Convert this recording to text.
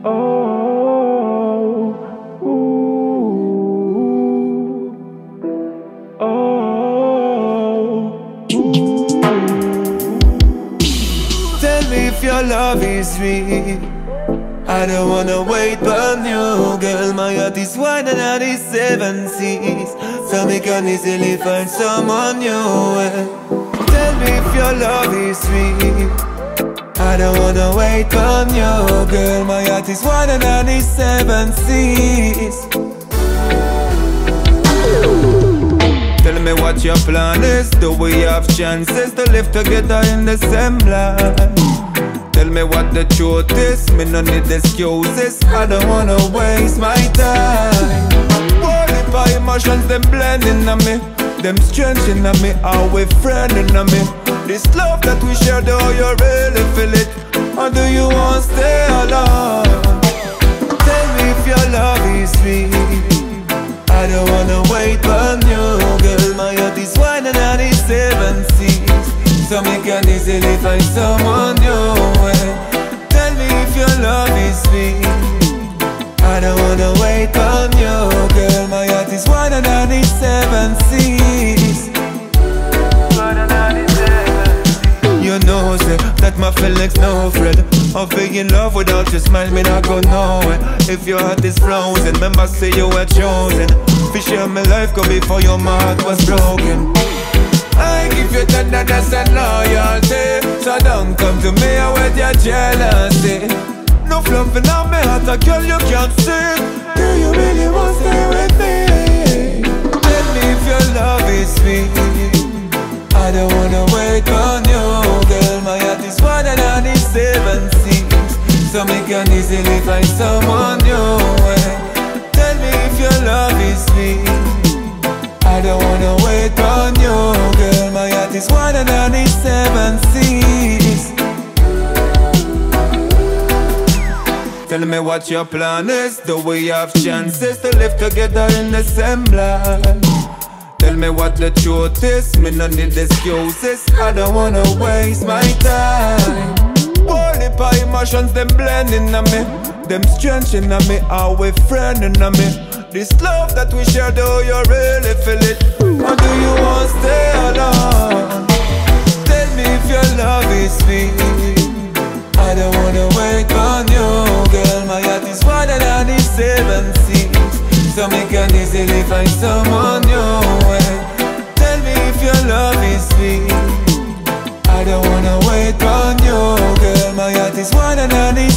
Oh, ooh, oh, ooh. Tell me if your love is real. I don't wanna wait for you, girl. My heart is wider than the seven seas, so me can easily find someone new. Tell me if your love is real. I don't wanna wait for you, girl. My heart is wider than the seven seas. Tell me what your plan is. Do we have chances to live together in the same life? Tell me what the truth is. Me no need excuses. I don't wanna waste my time. All if our emotions them blending on me, them strengthening on me, are we friending on me? This love that we share, do you really feel it? Or do you want to stay alone? Tell me if your love is real. I don't wanna wait for you, girl. My heart is wider than the seven seas, so me can easily find someone new. Tell me if your love is real. I don't wanna wait for you, girl. My heart is wider than the seven seas. You know, say that my feelings no afraid of being in love without your smile, me not go nowhere. If your heart is frozen, remember say you were chosen. Fish share my life go before your heart was broken. I give you tenderness and loyalty, so don't come to me with your jealousy. No fluffing on my heart, a girl you can't see. Do you really want to stay with me? Tell me if your love is sweet. I don't wanna wait on you, girl. My heart is wider than the seven seas, so me can easily find someone new. Tell me if your love is sweet. I don't wanna wait on you, girl. My heart is wider than the seven seas. Tell me what your plan is. Do we have chances to live together in the same life? Tell me what the truth is. Me no need excuses. I don't wanna waste my time. All the emotions them blending on me, them strengthening on me, are we friending on me? This love that we share, do you really feel it? Or do you want to stay alone? Tell me if your love is sweet. I don't wanna wait on you, girl. My heart is wider than the seven seas, so me can easily find someone new. Tell me if your love is sweet. I don't wanna wait on you, girl. My heart is wider than the